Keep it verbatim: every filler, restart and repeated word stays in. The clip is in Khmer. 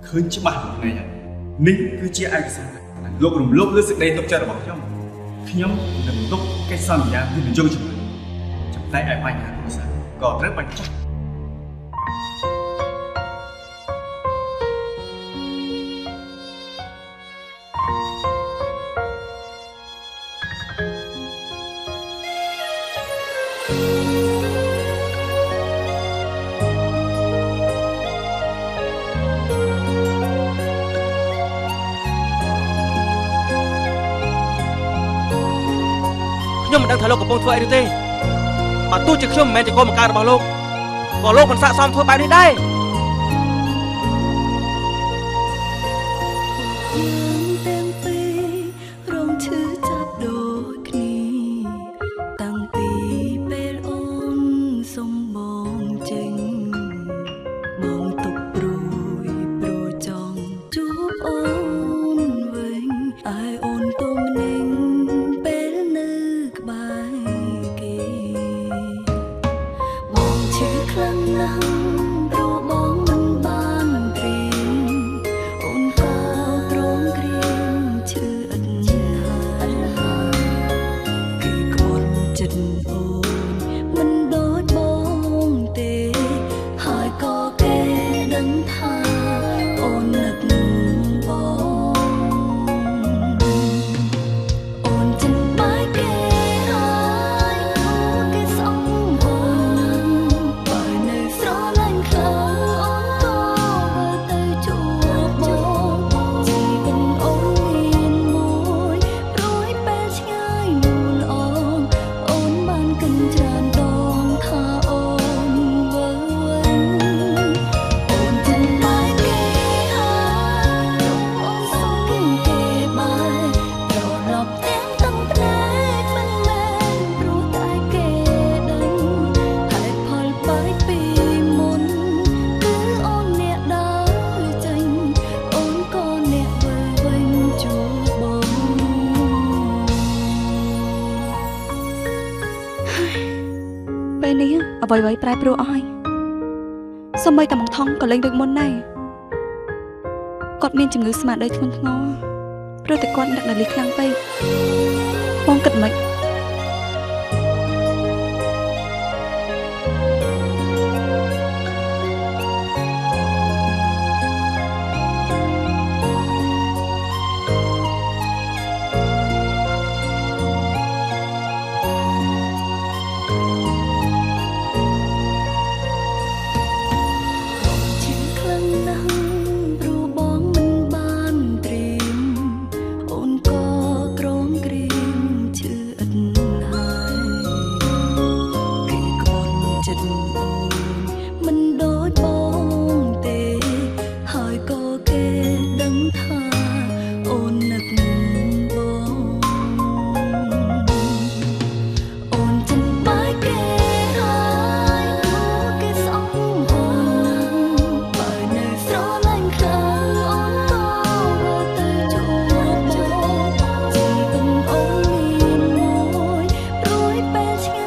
ឃើញច្បាស់ថ្ងៃហើយនេះគឺជាឯកសារលោករំលោភលើសេចក្តីទុកចិត្តរបស់ខ្ញុំខ្ញុំនឹងទុកកិច្ចសន្យាពីនយោបាយជាមួយចំណែកឯបញ្ហាគ្រួសារក៏ត្រូវបញ្ចប់ខ្ញុំមិនដឹងថាលោកកំពុងធ្វើអីឬទេបើទោះជាខ្ញុំមិនមែនជាកូនបង្កើតរបស់លោកក៏លោកមិនស័ក្តិសមធ្វើបែបនេះដែរអ្វីៗប្រែប្រួលអស់ហើយសូម្បីតែមកថងក៏លេងដូចមុនដែរគាត់មានជំងឺស្មារតីធ្ងន់ធ្ងរព្រោះតែគាត់នឹកនៅលីខ្លាំងពេកបងគិតមិនពេលឆ្ងាយ